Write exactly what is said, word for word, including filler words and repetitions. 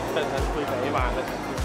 แต่ฉันคุยกับไอ้วานแล้วฉัน